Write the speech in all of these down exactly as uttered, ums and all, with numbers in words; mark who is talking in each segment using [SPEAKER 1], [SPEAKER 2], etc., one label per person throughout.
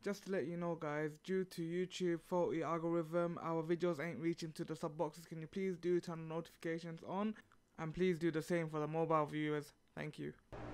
[SPEAKER 1] just to let you know guys, due to YouTube faulty algorithm, our videos ain't reaching to the sub boxes. Can you please do turn the notifications on, and please do the same for the mobile viewers. Thank you.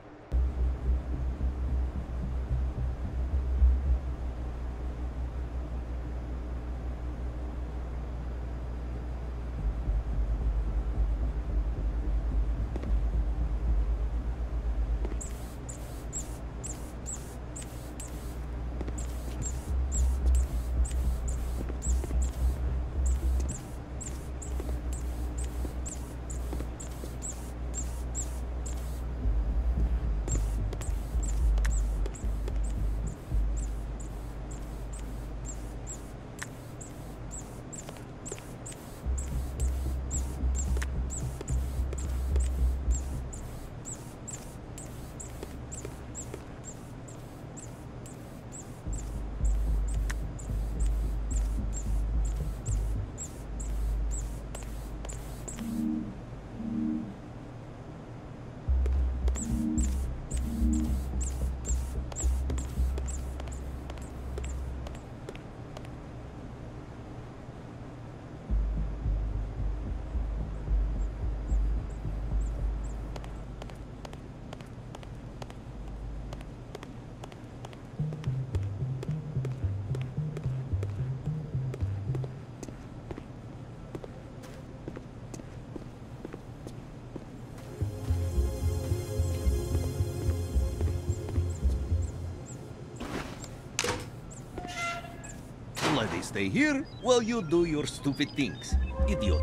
[SPEAKER 2] Let they stay here while you do your stupid things, idiot.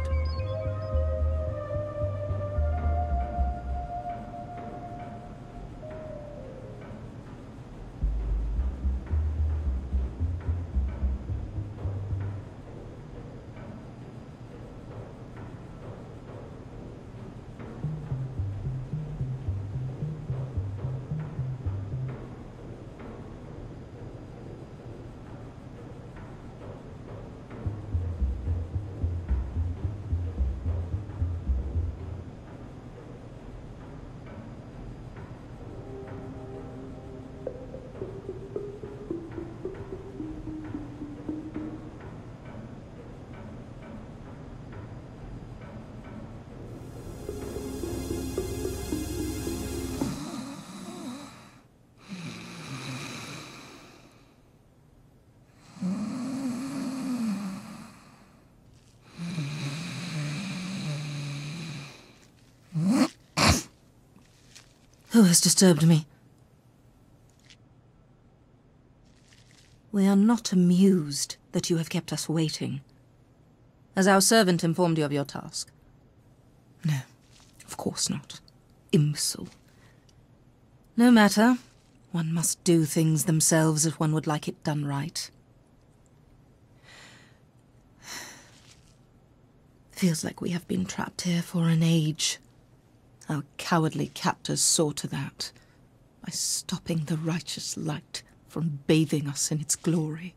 [SPEAKER 3] Who has disturbed me? We are not amused that you have kept us waiting. Has our servant informed you of your task? No, of course not. Imbecile. No matter. One must do things themselves if one would like it done right. Feels like we have been trapped here for an age. Our cowardly captors saw to that, by stopping the righteous light from bathing us in its glory.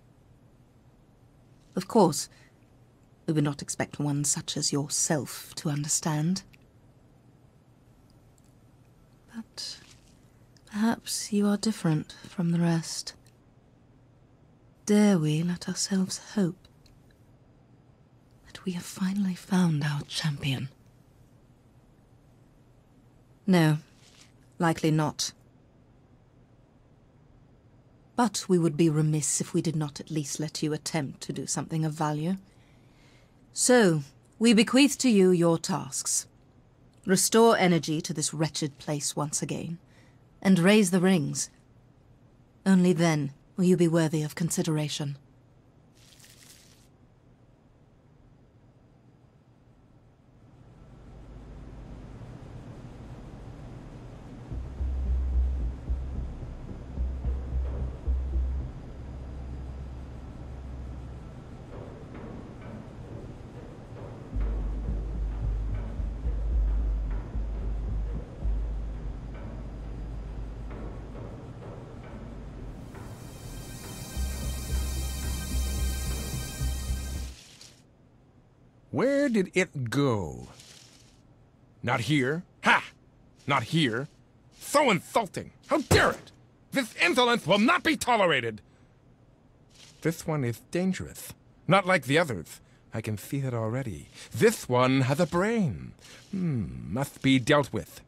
[SPEAKER 3] Of course, we would not expect one such as yourself to understand. But perhaps you are different from the rest. Dare we let ourselves hope that we have finally found our champion? No, likely not. But we would be remiss if we did not at least let you attempt to do something of value. So, we bequeath to you your tasks. Restore energy to this wretched place once again, and raise the rings. Only then will you be worthy of consideration.
[SPEAKER 4] Where did it go? Not here? Ha! Not here. So insulting! How dare it! This insolence will not be tolerated! This one is dangerous. Not like the others. I can see it already. This one has a brain. Hmm, must be dealt with.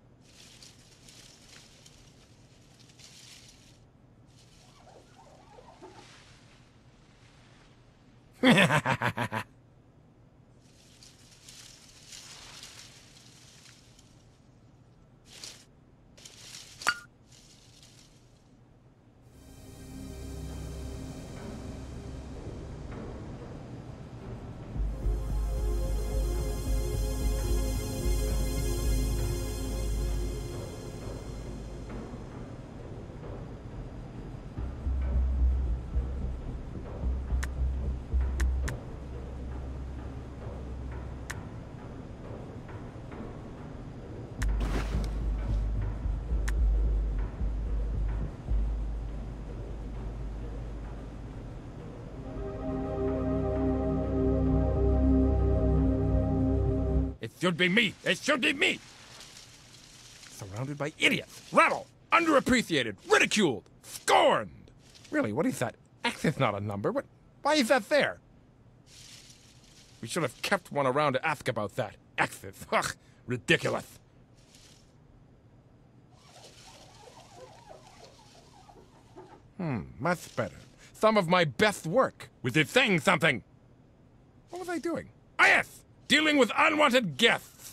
[SPEAKER 4] It should be me! It should be me! Surrounded by idiots, rabble, underappreciated, ridiculed, scorned! Really, what is that? X is not a number. What? Why is that there? We should have kept one around to ask about that. X's. Ugh, ridiculous. Hmm, much better. Some of my best work. Was it saying something? What was I doing? Ah, yes! Dealing with unwanted guests!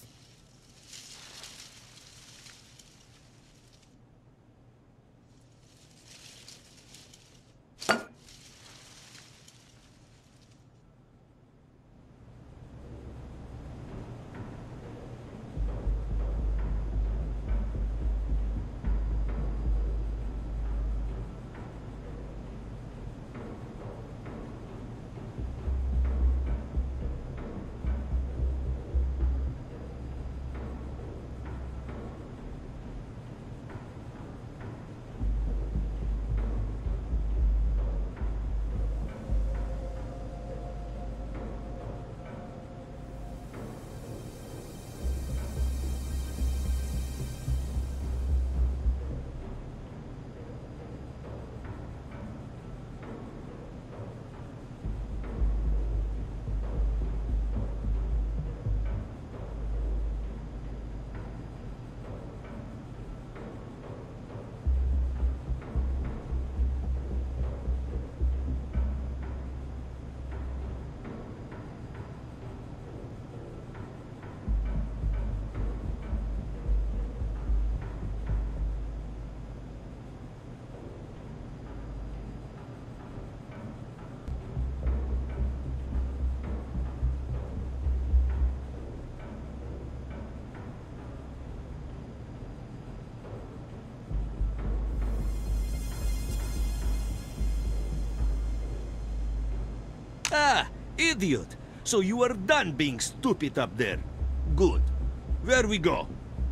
[SPEAKER 2] Ah, idiot! So you are done being stupid up there. Good. Where we go?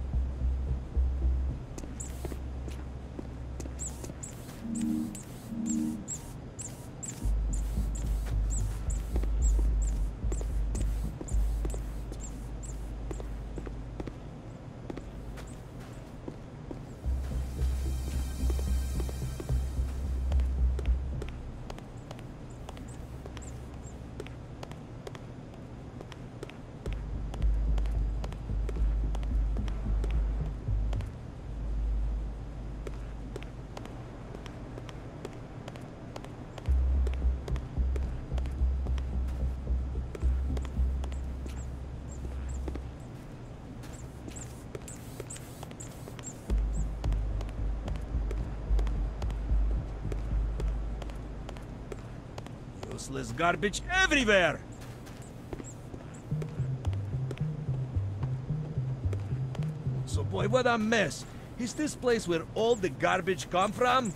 [SPEAKER 2] Useless garbage everywhere! So boy, what a mess! Is this place where all the garbage come from?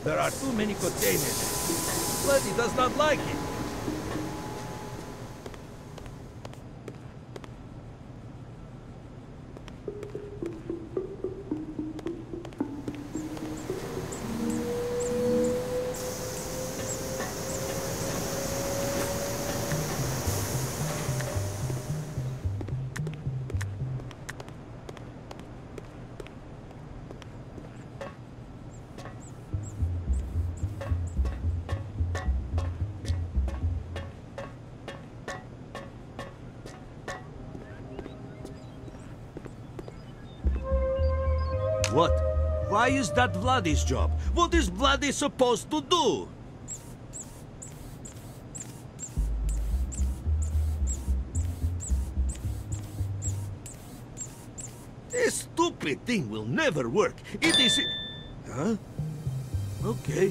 [SPEAKER 2] There are too many containers. Vladdy does not like it. What? Why is that Vladdy's job? What is Vladdy supposed to do? This stupid thing will never work. It is... Huh? Okay.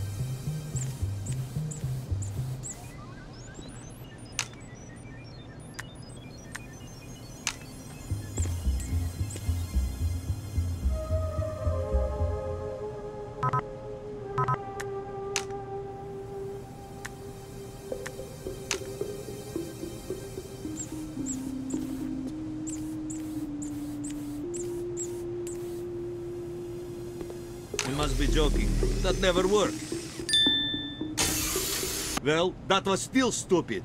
[SPEAKER 2] You must be joking. That never worked. Well, that was still stupid.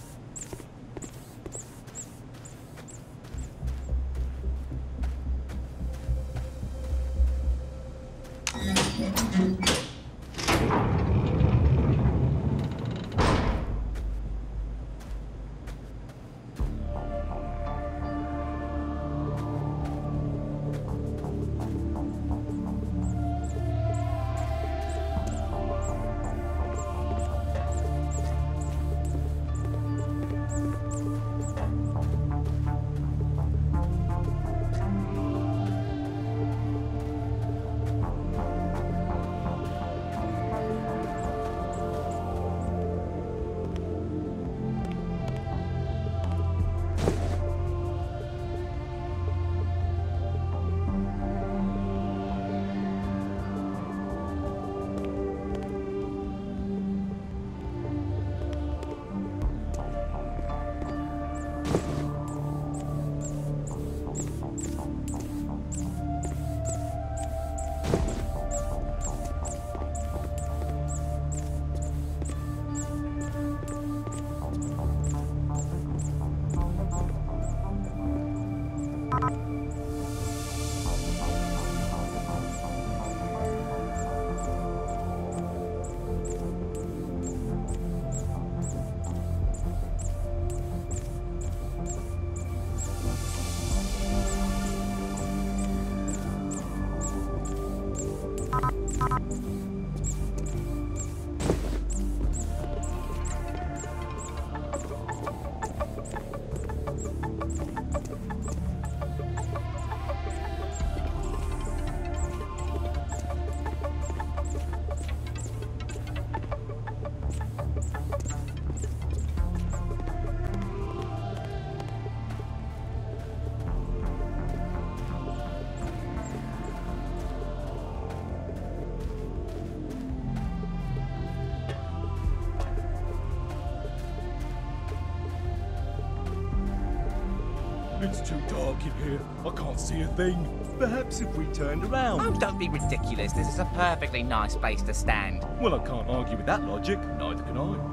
[SPEAKER 5] It's too dark in here. I can't see a thing. Perhaps if we turned around.
[SPEAKER 6] Oh, don't be ridiculous. This is a perfectly nice place to stand.
[SPEAKER 5] Well, I can't argue with that logic. Neither can I.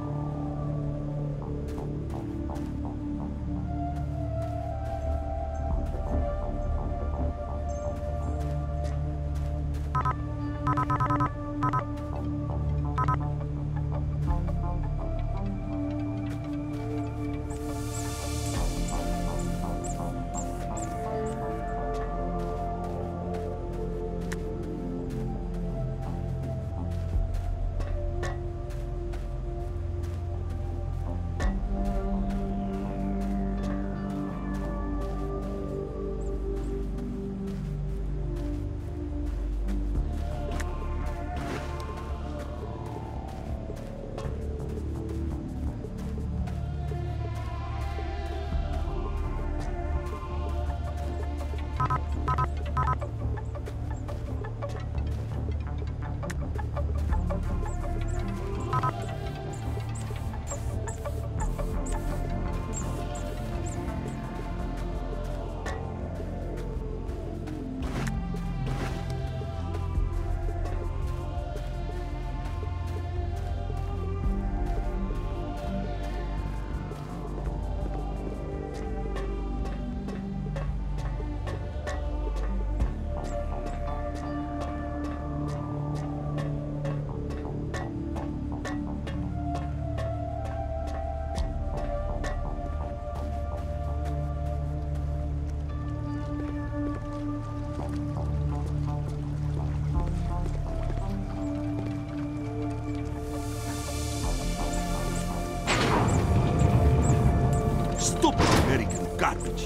[SPEAKER 2] American garbage.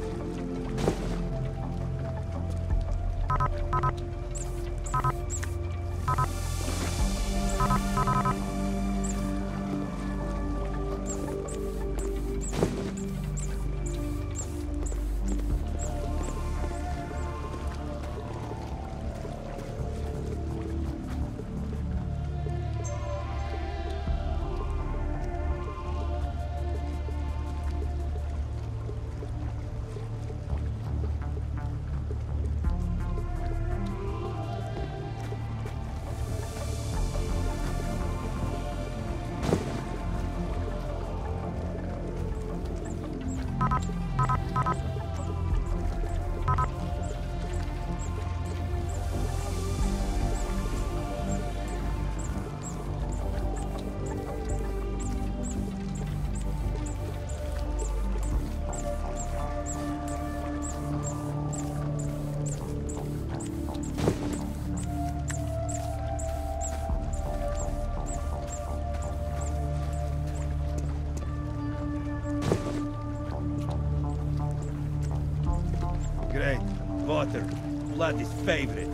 [SPEAKER 2] Great. Water. Blood is favorite.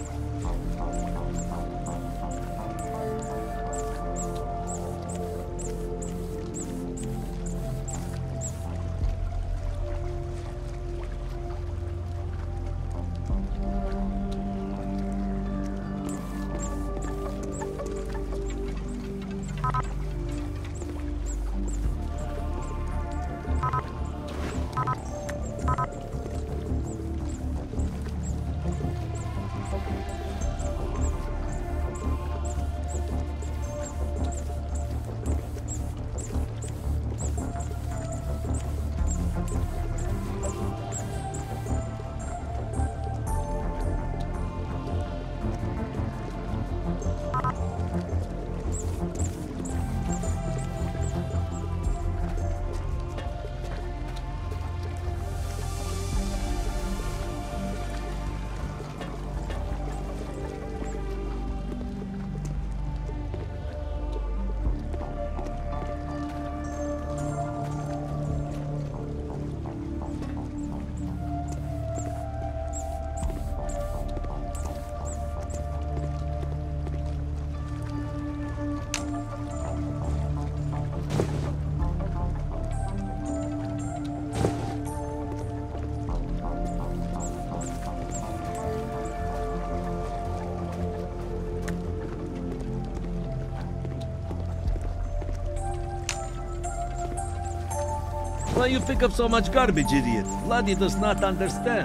[SPEAKER 2] Why you pick up so much garbage, idiot? Vladdy does not understand.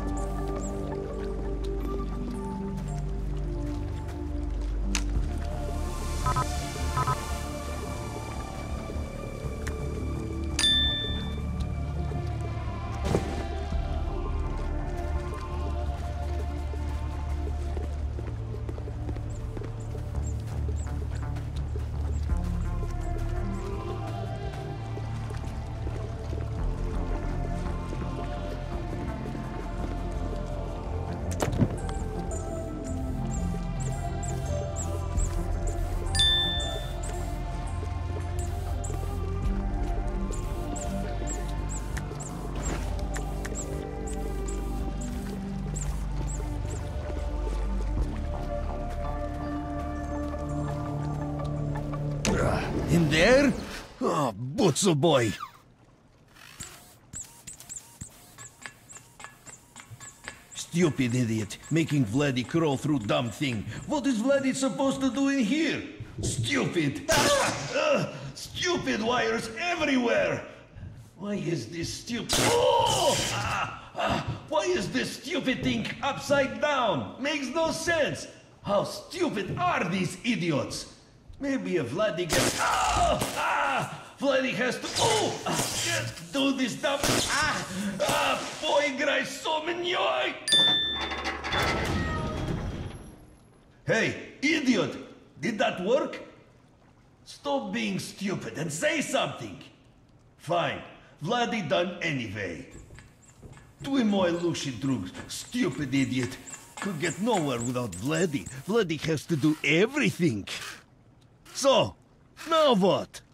[SPEAKER 2] In there? Oh, Butzo boy. Stupid idiot, making Vladdy crawl through dumb thing. What is Vladdy supposed to do in here? Stupid. Ah, stupid wires everywhere. Why is this stupid? Oh! Ah, ah, why is this stupid thing upside down? Makes no sense. How stupid are these idiots? Maybe if Vladdy gets... Oh! Ah! Vladdy has to... Oh! Ah, just do this dumb... Ah! Ah! Поиграй со мной! Hey, idiot! Did that work? Stop being stupid and say something! Fine. Vladdy done anyway. Твой мой лучший друг, stupid idiot. Could get nowhere without Vladdy. Vladdy has to do everything. So, now what?